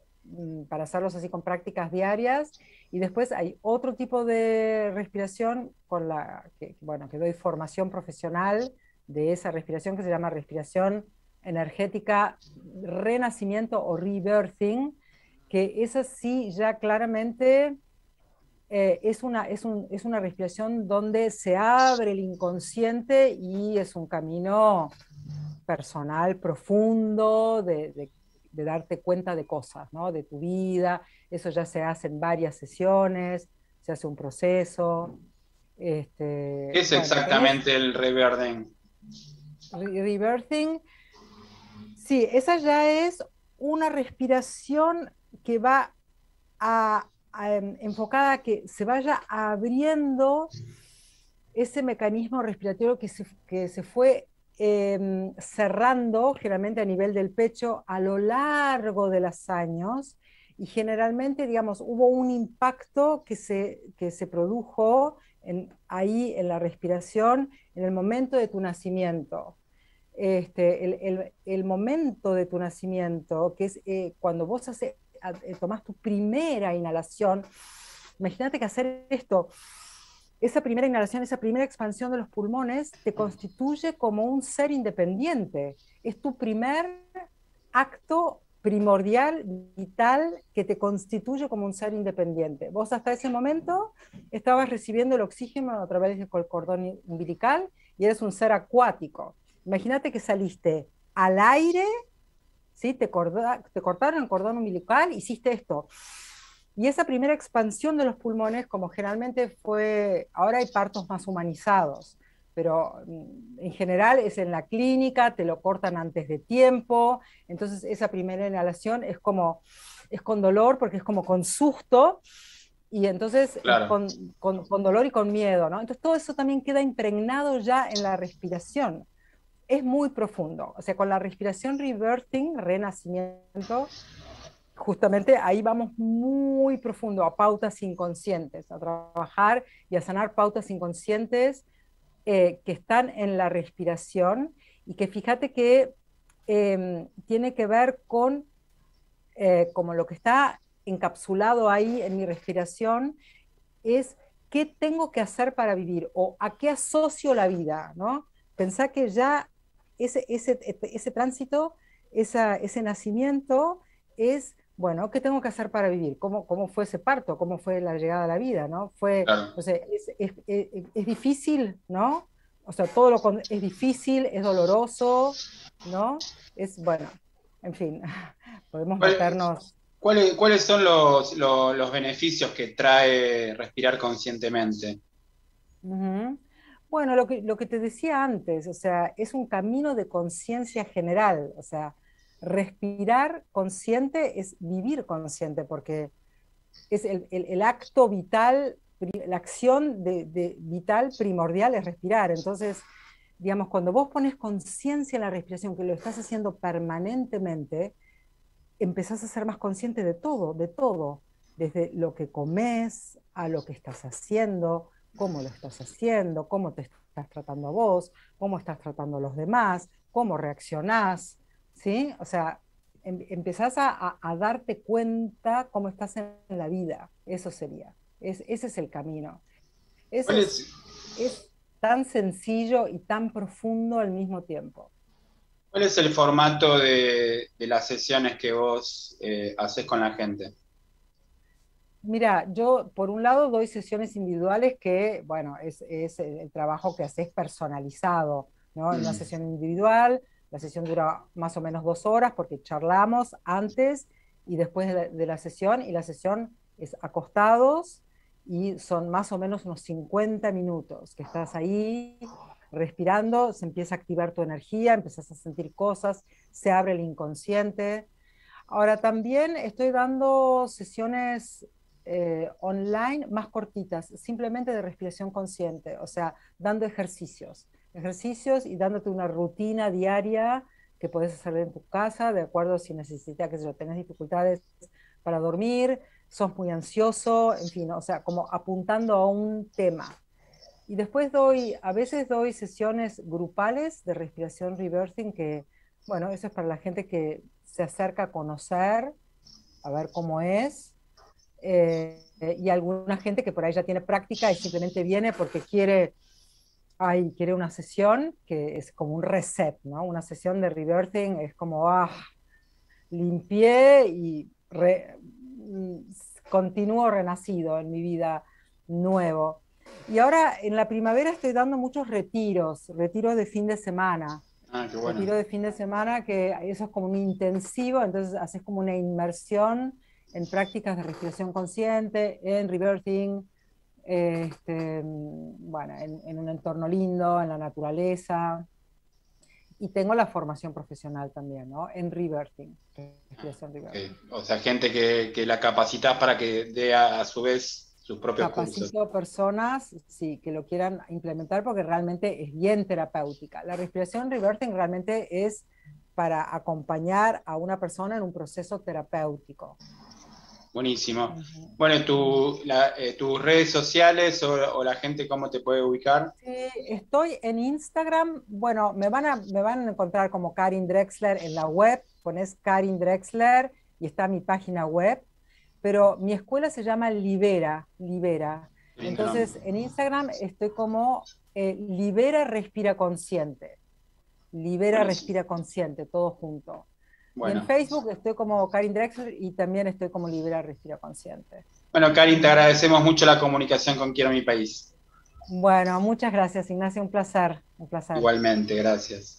para hacerlos así con prácticas diarias, y después hay otro tipo de respiración con la que, bueno, que doy formación profesional de esa respiración que se llama respiración energética renacimiento o rebirthing, que esa sí ya claramente eh, es, una, es, un, es una respiración donde se abre el inconsciente y es un camino personal profundo de, de de darte cuenta de cosas, ¿no? De tu vida. Eso ya se hace en varias sesiones, se hace un proceso. Este, ¿Qué es bueno, exactamente es, el rebirthing? Rebirthing, sí, esa ya es una respiración que va a, a, enfocada a que se vaya abriendo ese mecanismo respiratorio que se, que se fue Eh, cerrando generalmente a nivel del pecho a lo largo de los años, y generalmente, digamos, hubo un impacto que se, que se produjo en, ahí en la respiración en el momento de tu nacimiento. Este, el, el, el momento de tu nacimiento, que es eh, cuando vos hace, eh, tomás tu primera inhalación. Imagínate que hacer esto, esa primera inhalación, esa primera expansión de los pulmones te constituye como un ser independiente. Es tu primer acto primordial, vital, que te constituye como un ser independiente. Vos hasta ese momento estabas recibiendo el oxígeno a través del cordón umbilical y eres un ser acuático. Imagínate que saliste al aire, ¿sí? te, corda, te cortaron el cordón umbilical, hiciste esto. Y esa primera expansión de los pulmones, como generalmente fue, ahora hay partos más humanizados, pero en general es en la clínica, te lo cortan antes de tiempo, entonces esa primera inhalación es como, es con dolor porque es como con susto, y entonces claro. con, con, con dolor y con miedo, ¿no? Entonces todo eso también queda impregnado ya en la respiración. Es muy profundo, o sea, con la respiración rebirthing, renacimiento, justamente ahí vamos muy profundo a pautas inconscientes, a trabajar y a sanar pautas inconscientes eh, que están en la respiración, y que fíjate que eh, tiene que ver con eh, como lo que está encapsulado ahí en mi respiración es qué tengo que hacer para vivir o a qué asocio la vida, ¿no? Pensá que ya ese, ese, ese tránsito, esa, ese nacimiento es, bueno, ¿qué tengo que hacer para vivir? ¿Cómo, cómo fue ese parto? ¿Cómo fue la llegada a la vida? ¿No? Fue, claro. O sea, es, es, es, es difícil, ¿no? O sea, todo lo con, es difícil, es doloroso, ¿no? Es, bueno, en fin, podemos meternos... ¿Cuáles, ¿Cuáles son los, los, los beneficios que trae respirar conscientemente? Uh-huh. Bueno, lo que, lo que te decía antes, o sea, es un camino de conciencia general, o sea, respirar consciente es vivir consciente, porque es el, el, el acto vital, la acción de, de vital primordial es respirar. Entonces, digamos, cuando vos pones conciencia en la respiración, que lo estás haciendo permanentemente, empezás a ser más consciente de todo, de todo, desde lo que comes, a lo que estás haciendo, cómo lo estás haciendo, cómo te estás tratando a vos, cómo estás tratando a los demás, cómo reaccionás, ¿sí? O sea, em, empezás a, a, a darte cuenta cómo estás en la vida, eso sería, es, ese es el camino. Eso es, es tan sencillo y tan profundo al mismo tiempo. ¿Cuál es el formato de, de las sesiones que vos eh, haces con la gente? Mira, yo por un lado doy sesiones individuales que, bueno, es, es el trabajo que haces personalizado, ¿no? En una sesión individual, la sesión dura más o menos dos horas porque charlamos antes y después de la, de la sesión, y la sesión es acostados y son más o menos unos cincuenta minutos que estás ahí respirando, se empieza a activar tu energía, empiezas a sentir cosas, se abre el inconsciente. Ahora también estoy dando sesiones eh, online más cortitas, simplemente de respiración consciente, o sea, dando ejercicios, ejercicios y dándote una rutina diaria que puedes hacer en tu casa, de acuerdo si necesitas, que si tenés dificultades para dormir, sos muy ansioso, en fin, o sea, como apuntando a un tema. Y después doy, a veces doy sesiones grupales de respiración rebirthing, que, bueno, eso es para la gente que se acerca a conocer, a ver cómo es, eh, y alguna gente que por ahí ya tiene práctica y simplemente viene porque quiere, ay, quiere una sesión que es como un reset, ¿no? Una sesión de rebirthing es como, ah, limpié y re, continúo renacido en mi vida nuevo. Y ahora en la primavera estoy dando muchos retiros, retiros de fin de semana. Ah, qué bueno. Retiro de fin de semana, que eso es como un intensivo, entonces haces como una inmersión en prácticas de respiración consciente, en rebirthing, este, bueno, en, en un entorno lindo, en la naturaleza. Y tengo la formación profesional también, ¿no? En rebirthing, respiración rebirthing. Okay. O sea, gente que, que la capacitas para que dé a, a su vez sus propios Capacito cursos. personas, sí, que lo quieran implementar porque realmente es bien terapéutica. La respiración rebirthing realmente es para acompañar a una persona en un proceso terapéutico. Buenísimo. Uh-huh. Bueno, tu, la, eh, tus redes sociales o, o la gente, ¿cómo te puede ubicar? Sí, estoy en Instagram. Bueno, me van a, me van a encontrar como Karin Drexler en la web. Pones Karin Drexler y está mi página web. Pero mi escuela se llama Libera, Libera. Entonces, en Instagram estoy como eh, Libera Respira Consciente. Libera bueno, Respira Consciente, todo junto. Bueno. Y en Facebook estoy como Karin Drexler y también estoy como Libera Respira Consciente. Bueno, Karin, te agradecemos mucho la comunicación con Quiero Mi País. Bueno, muchas gracias, Ignacio, un placer. Un placer. Igualmente, gracias.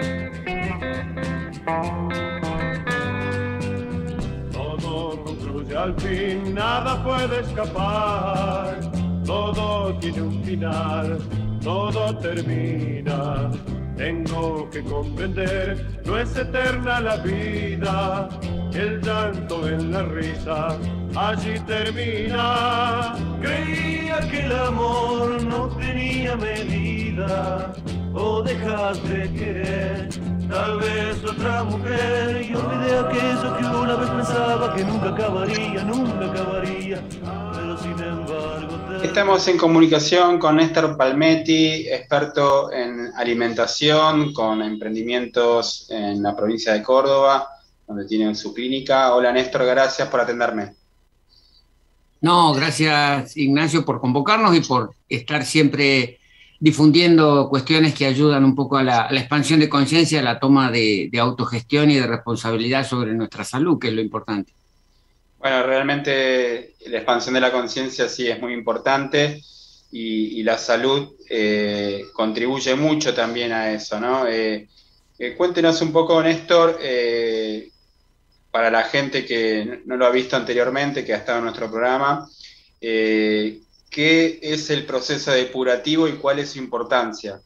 Todo concluye al fin nada puede escapar. Todo tiene un final, todo termina. Tengo que comprender, no es eterna la vida. El llanto en la risa, allí termina. Creía que el amor no tenía medida. O dejas de querer, tal vez otra mujer. Y olvidé aquello que una vez pensaba que nunca acabaría, nunca acabaría. Pero sin embargo te... Estamos en comunicación con Néstor Palmetti, experto en alimentación, con emprendimientos en la provincia de Córdoba, donde tienen su clínica. Hola Néstor, gracias por atenderme. No, gracias Ignacio por convocarnos y por estar siempre difundiendo cuestiones que ayudan un poco a la, a la expansión de conciencia, a la toma de, de autogestión y de responsabilidad sobre nuestra salud, que es lo importante. Bueno, realmente la expansión de la conciencia sí es muy importante y, y la salud eh, contribuye mucho también a eso, ¿no? Eh, eh, cuéntenos un poco, Néstor, eh, para la gente que no lo ha visto anteriormente, que ha estado en nuestro programa, eh, ¿qué es el proceso depurativo y cuál es su importancia?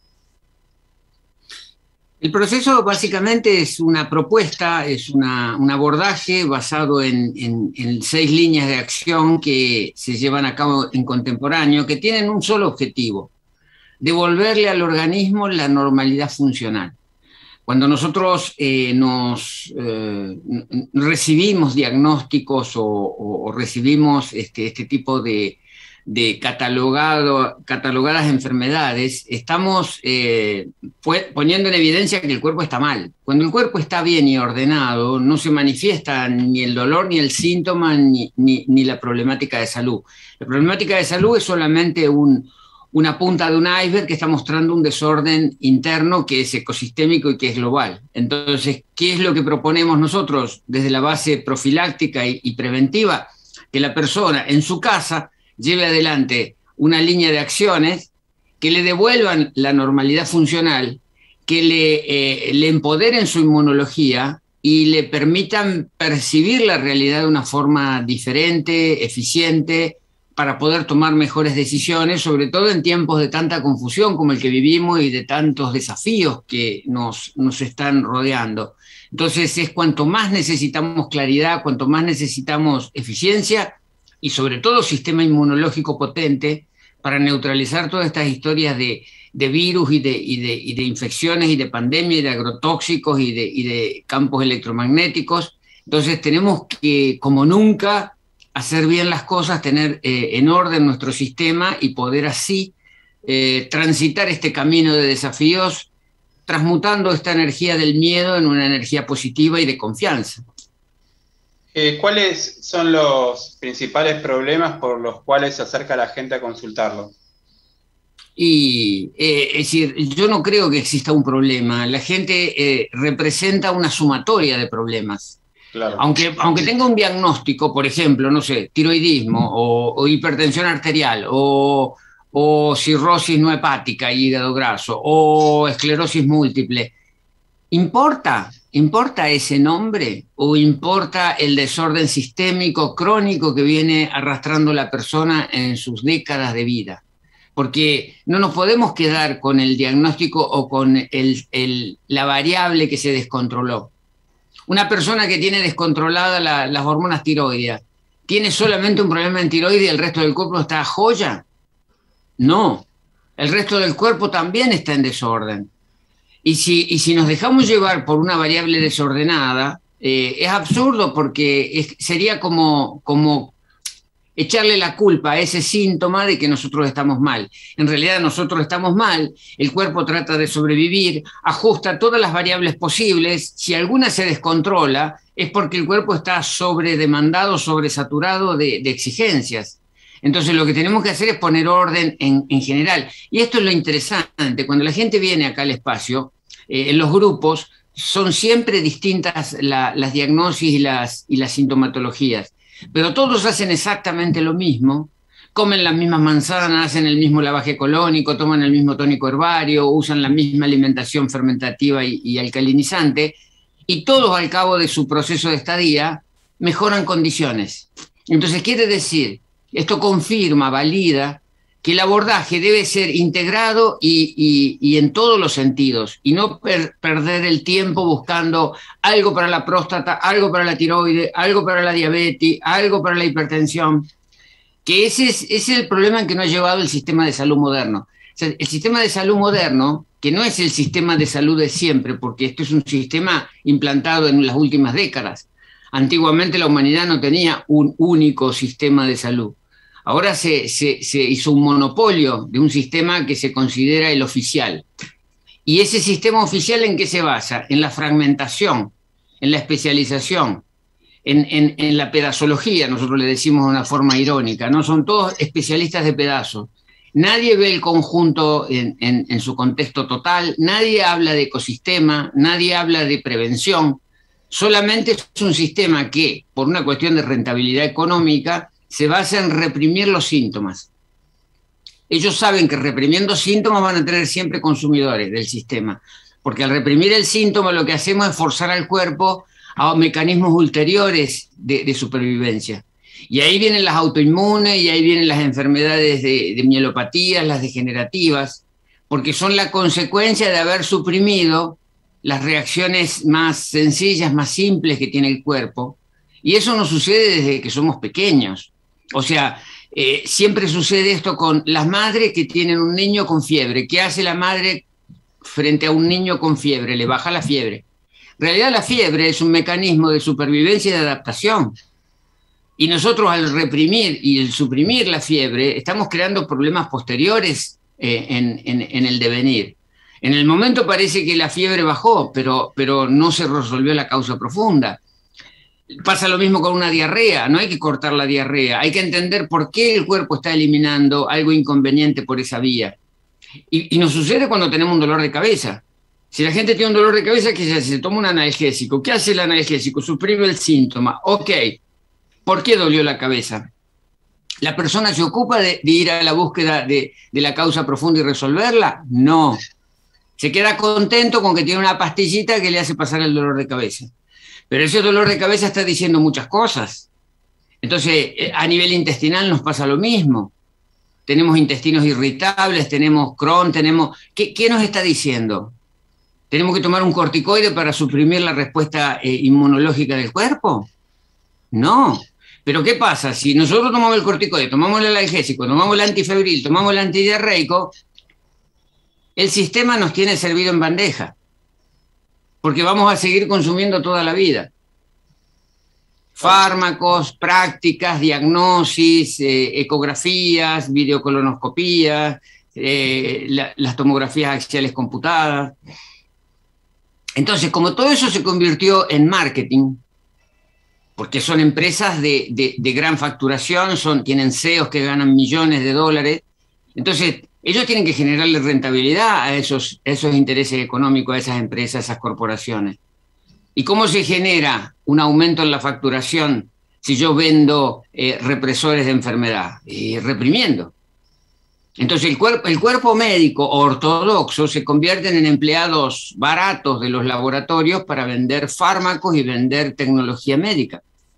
El proceso básicamente es una propuesta, es una, un abordaje basado en, en, en seis líneas de acción que se llevan a cabo en contemporáneo, que tienen un solo objetivo: devolverle al organismo la normalidad funcional. Cuando nosotros eh, nos eh, recibimos diagnósticos o, o, o recibimos este, este tipo de, de catalogado, catalogadas enfermedades, estamos eh, poniendo en evidencia que el cuerpo está mal. Cuando el cuerpo está bien y ordenado, no se manifiesta ni el dolor, ni el síntoma, ni, ni, ni la problemática de salud. La problemática de salud es solamente un, una punta de un iceberg que está mostrando un desorden interno que es ecosistémico y que es global. Entonces, ¿qué es lo que proponemos nosotros desde la base profiláctica y, y preventiva? Que la persona en su casa lleve adelante una línea de acciones que le devuelvan la normalidad funcional, que le, eh, le empoderen su inmunología y le permitan percibir la realidad de una forma diferente, eficiente, para poder tomar mejores decisiones, sobre todo en tiempos de tanta confusión como el que vivimos y de tantos desafíos que nos, nos están rodeando. Entonces es cuanto más necesitamos claridad, cuanto más necesitamos eficiencia, y sobre todo sistema inmunológico potente para neutralizar todas estas historias de, de virus y de, y, de, y de infecciones y de pandemia y de agrotóxicos y de, y de campos electromagnéticos. Entonces tenemos que, como nunca, hacer bien las cosas, tener eh, en orden nuestro sistema y poder así eh, transitar este camino de desafíos, transmutando esta energía del miedo en una energía positiva y de confianza. Eh, ¿Cuáles son los principales problemas por los cuales se acerca la gente a consultarlo? Y, eh, es decir, yo no creo que exista un problema. La gente eh, representa una sumatoria de problemas. Claro. Aunque, aunque tenga un diagnóstico, por ejemplo, no sé, tiroidismo o, o hipertensión arterial o, o cirrosis no hepática y hígado graso o esclerosis múltiple, ¿importa? ¿Importa ese nombre o importa el desorden sistémico crónico que viene arrastrando la persona en sus décadas de vida? Porque no nos podemos quedar con el diagnóstico o con el, el, la variable que se descontroló. Una persona que tiene descontrolada la, las hormonas tiroideas, ¿tiene solamente un problema en tiroides y el resto del cuerpo está a joya? No, el resto del cuerpo también está en desorden. Y si, y si nos dejamos llevar por una variable desordenada, eh, es absurdo porque es, sería como, como echarle la culpa a ese síntoma de que nosotros estamos mal. En realidad nosotros estamos mal, el cuerpo trata de sobrevivir, ajusta todas las variables posibles. Si alguna se descontrola, es porque el cuerpo está sobredemandado, sobresaturado de, de exigencias. Entonces lo que tenemos que hacer es poner orden en, en general. Y esto es lo interesante, cuando la gente viene acá al espacio, eh, en los grupos, son siempre distintas la, las diagnosis y las, y las sintomatologías, pero todos hacen exactamente lo mismo, comen las mismas manzanas, hacen el mismo lavaje colónico, toman el mismo tónico herbario, usan la misma alimentación fermentativa y, y alcalinizante, y todos al cabo de su proceso de estadía mejoran condiciones. Entonces quiere decir, esto confirma, valida, que el abordaje debe ser integrado y, y, y en todos los sentidos, y no per, perder el tiempo buscando algo para la próstata, algo para la tiroides, algo para la diabetes, algo para la hipertensión, que ese es, ese es el problema en que nos ha llevado el sistema de salud moderno. O sea, el sistema de salud moderno, que no es el sistema de salud de siempre, porque esto es un sistema implantado en las últimas décadas. Antiguamente la humanidad no tenía un único sistema de salud. Ahora se, se, se hizo un monopolio de un sistema que se considera el oficial. ¿Y ese sistema oficial en qué se basa? En la fragmentación, en la especialización, en, en, en la pedazología, nosotros le decimos de una forma irónica, ¿no? Son todos especialistas de pedazos. Nadie ve el conjunto en, en, en su contexto total, nadie habla de ecosistema, nadie habla de prevención. Solamente es un sistema que, por una cuestión de rentabilidad económica, se basa en reprimir los síntomas. Ellos saben que reprimiendo síntomas van a tener siempre consumidores del sistema, porque al reprimir el síntoma lo que hacemos es forzar al cuerpo a mecanismos ulteriores de, de supervivencia. Y ahí vienen las autoinmunes, y ahí vienen las enfermedades de, de mielopatías, las degenerativas, porque son la consecuencia de haber suprimido las reacciones más sencillas, más simples que tiene el cuerpo. Y eso nos sucede desde que somos pequeños. O sea, eh, siempre sucede esto con las madres que tienen un niño con fiebre. ¿Qué hace la madre frente a un niño con fiebre? Le baja la fiebre. En realidad la fiebre es un mecanismo de supervivencia y de adaptación. Y nosotros al reprimir y el suprimir la fiebre estamos creando problemas posteriores eh, en, en, en el devenir. En el momento parece que la fiebre bajó, pero, pero no se resolvió la causa profunda. Pasa lo mismo con una diarrea, no hay que cortar la diarrea, hay que entender por qué el cuerpo está eliminando algo inconveniente por esa vía. Y, y nos sucede cuando tenemos un dolor de cabeza. Si la gente tiene un dolor de cabeza, que se, se toma un analgésico. ¿Qué hace el analgésico? Suprime el síntoma. Ok, ¿por qué dolió la cabeza? ¿La persona se ocupa de, de ir a la búsqueda de, de la causa profunda y resolverla? No. Se queda contento con que tiene una pastillita que le hace pasar el dolor de cabeza. Pero ese dolor de cabeza está diciendo muchas cosas. Entonces, a nivel intestinal nos pasa lo mismo. Tenemos intestinos irritables, tenemos Crohn, tenemos... ¿Qué, qué nos está diciendo? ¿Tenemos que tomar un corticoide para suprimir la respuesta eh, inmunológica del cuerpo? No. Pero ¿qué pasa? Si nosotros tomamos el corticoide, tomamos el analgésico, tomamos el antifebril, tomamos el antidiarreico, el sistema nos tiene servido en bandeja, porque vamos a seguir consumiendo toda la vida. Fármacos, prácticas, diagnosis, eh, ecografías, videocolonoscopías, eh, la, las tomografías axiales computadas. Entonces, como todo eso se convirtió en marketing, porque son empresas de, de, de gran facturación, son, tienen C E Os que ganan millones de dólares, entonces ellos tienen que generarle rentabilidad a esos, esos intereses económicos, a esas empresas, a esas corporaciones. ¿Y cómo se genera un aumento en la facturación si yo vendo eh, represores de enfermedad? Eh, reprimiendo. Entonces el cuerpo, el cuerpo médico ortodoxo se convierten en empleados baratos de los laboratorios para vender fármacos y vender tecnología médica.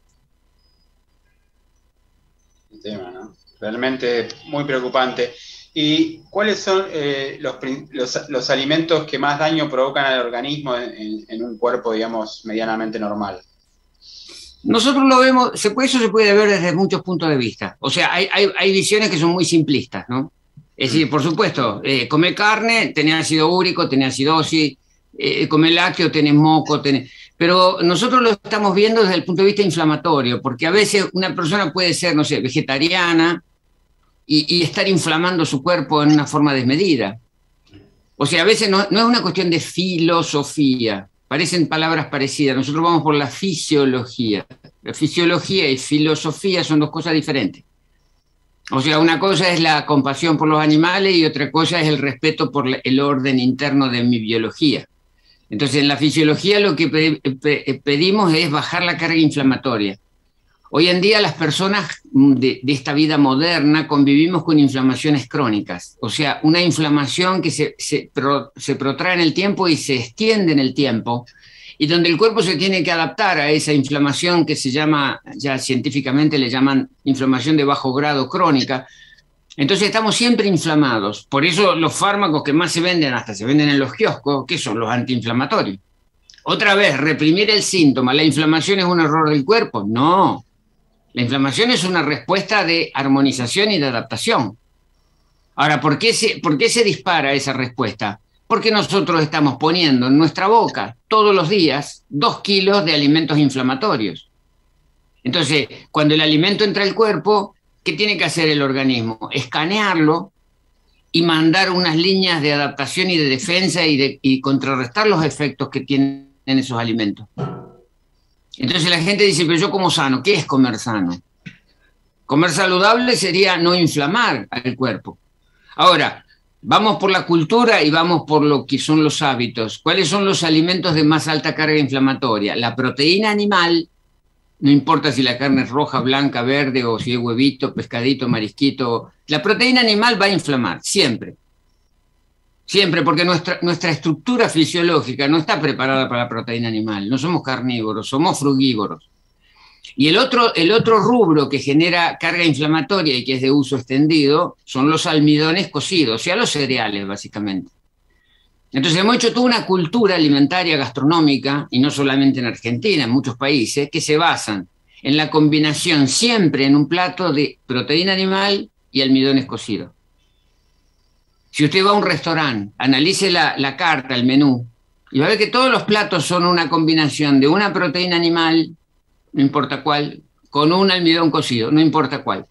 Un tema, ¿no? Realmente muy preocupante. ¿Y cuáles son eh, los, los, los alimentos que más daño provocan al organismo en, en un cuerpo, digamos, medianamente normal? Nosotros lo vemos, se puede, eso se puede ver desde muchos puntos de vista. O sea, hay, hay, hay visiones que son muy simplistas, ¿no? Es decir, por supuesto, eh, comer carne, tenés ácido úrico, tenés acidosis, eh, comer lácteo, tenés moco, tenés... Pero nosotros lo estamos viendo desde el punto de vista inflamatorio, porque a veces una persona puede ser, no sé, vegetariana, Y, y estar inflamando su cuerpo en una forma desmedida. O sea, a veces no, no es una cuestión de filosofía, parecen palabras parecidas, nosotros vamos por la fisiología. La fisiología y filosofía son dos cosas diferentes. O sea, una cosa es la compasión por los animales y otra cosa es el respeto por el orden interno de mi biología. Entonces, en la fisiología lo que pe pe pedimos es bajar la carga inflamatoria. Hoy en día las personas de, de esta vida moderna convivimos con inflamaciones crónicas, o sea, una inflamación que se, se, pro, se protrae en el tiempo y se extiende en el tiempo y donde el cuerpo se tiene que adaptar a esa inflamación que se llama, ya científicamente le llaman inflamación de bajo grado crónica. Entonces estamos siempre inflamados. Por eso los fármacos que más se venden, hasta se venden en los kioscos, ¿qué son? Los antiinflamatorios. Otra vez, reprimir el síntoma. ¿La inflamación es un error del cuerpo? No. La inflamación es una respuesta de armonización y de adaptación. Ahora, ¿por qué se, por qué se dispara esa respuesta? Porque nosotros estamos poniendo en nuestra boca todos los días dos kilos de alimentos inflamatorios. Entonces, cuando el alimento entra al cuerpo, ¿qué tiene que hacer el organismo? Escanearlo y mandar unas líneas de adaptación y de defensa y, de, y contrarrestar los efectos que tienen esos alimentos. Entonces la gente dice, pero yo como sano. ¿Qué es comer sano? Comer saludable sería no inflamar al cuerpo. Ahora, vamos por la cultura y vamos por lo que son los hábitos. ¿Cuáles son los alimentos de más alta carga inflamatoria? La proteína animal, no importa si la carne es roja, blanca, verde, o si es huevito, pescadito, marisquito. La proteína animal va a inflamar, siempre. Siempre, porque nuestra, nuestra estructura fisiológica no está preparada para la proteína animal. No somos carnívoros, somos frugívoros. Y el otro, el otro rubro que genera carga inflamatoria y que es de uso extendido son los almidones cocidos, o sea, los cereales, básicamente. Entonces hemos hecho toda una cultura alimentaria gastronómica, y no solamente en Argentina, en muchos países, que se basan en la combinación siempre en un plato de proteína animal y almidones cocidos. Si usted va a un restaurante, analice la, la carta, el menú, y va a ver que todos los platos son una combinación de una proteína animal, no importa cuál, con un almidón cocido, no importa cuál.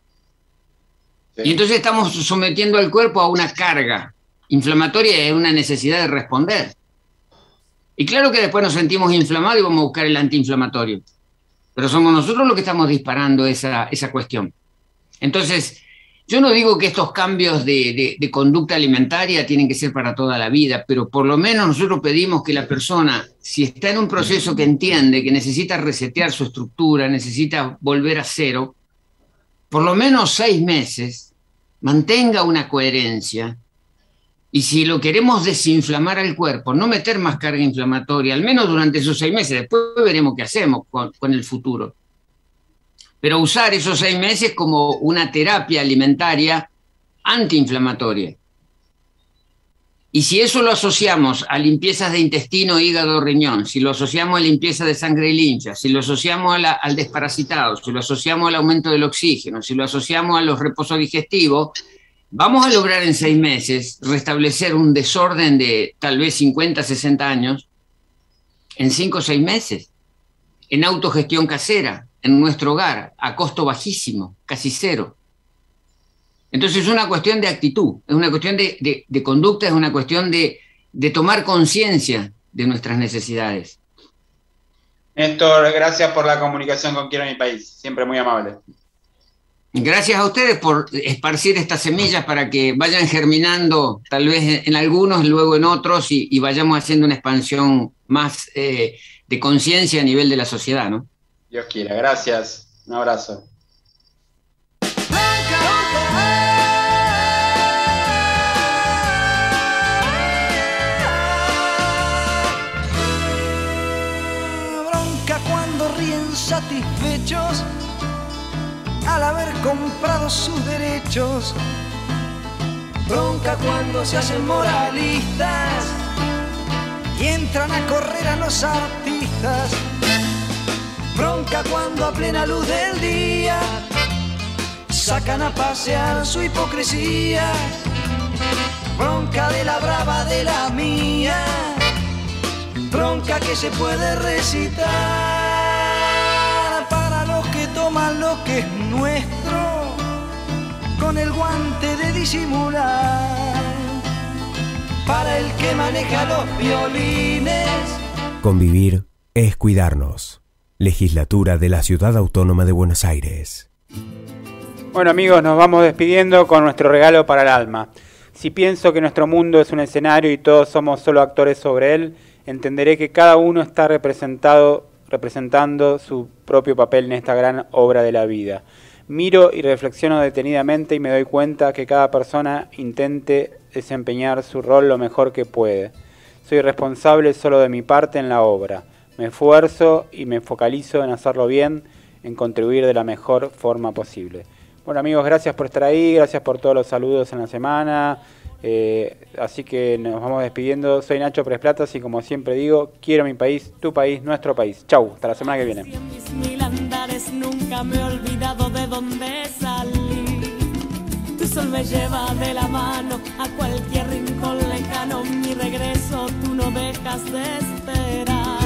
Sí. Y entonces estamos sometiendo al cuerpo a una carga inflamatoria y a una necesidad de responder. Y claro que después nos sentimos inflamados y vamos a buscar el antiinflamatorio. Pero somos nosotros los que estamos disparando esa, esa cuestión. Entonces, yo no digo que estos cambios de, de, de conducta alimentaria tienen que ser para toda la vida, pero por lo menos nosotros pedimos que la persona, si está en un proceso que entiende que necesita resetear su estructura, necesita volver a cero, por lo menos seis meses, mantenga una coherencia. Y si lo queremos desinflamar al cuerpo, no meter más carga inflamatoria, al menos durante esos seis meses, después veremos qué hacemos con, con el futuro. Pero usar esos seis meses como una terapia alimentaria antiinflamatoria. Y si eso lo asociamos a limpiezas de intestino, hígado, riñón, si lo asociamos a limpieza de sangre y linfa, si lo asociamos a la, al desparasitado, si lo asociamos al aumento del oxígeno, si lo asociamos a los reposos digestivos, vamos a lograr en seis meses restablecer un desorden de tal vez cincuenta, sesenta años en cinco o seis meses, en autogestión casera, en nuestro hogar, a costo bajísimo, casi cero. Entonces es una cuestión de actitud, es una cuestión de, de, de conducta, es una cuestión de, de tomar conciencia de nuestras necesidades. Néstor, gracias por la comunicación con Quiero Mi País, siempre muy amable. Gracias a ustedes por esparcir estas semillas para que vayan germinando, tal vez en algunos, luego en otros, y, y vayamos haciendo una expansión más eh, de conciencia a nivel de la sociedad, ¿no? Dios quiera, gracias. Un abrazo. Bronca cuando ríen satisfechos al haber comprado sus derechos. Bronca cuando se hacen moralistas y entran a correr a los artistas. Bronca cuando a plena luz del día sacan a pasear su hipocresía. Bronca de la brava de la mía, bronca que se puede recitar para los que toman lo que es nuestro con el guante de disimular, para el que maneja los violines. Convivir es cuidarnos. Legislatura de la Ciudad Autónoma de Buenos Aires. Bueno amigos, nos vamos despidiendo con nuestro regalo para el alma. Si pienso que nuestro mundo es un escenario y todos somos solo actores sobre él, entenderé que cada uno está representado, representando su propio papel en esta gran obra de la vida. Miro y reflexiono detenidamente y me doy cuenta que cada persona intente desempeñar su rol lo mejor que puede. Soy responsable solo de mi parte en la obra. Me esfuerzo y me focalizo en hacerlo bien, en contribuir de la mejor forma posible. Bueno, amigos, gracias por estar ahí, gracias por todos los saludos en la semana. Eh, así que nos vamos despidiendo. Soy Nacho Pérez Platas y como siempre digo, quiero mi país, tu país, nuestro país. Chau, hasta la semana que viene. Mis mil andares, nunca me he olvidado de dónde salí. Tu sol me lleva de la mano a cualquier rincón lejano. Mi regreso tú no dejas de esperar.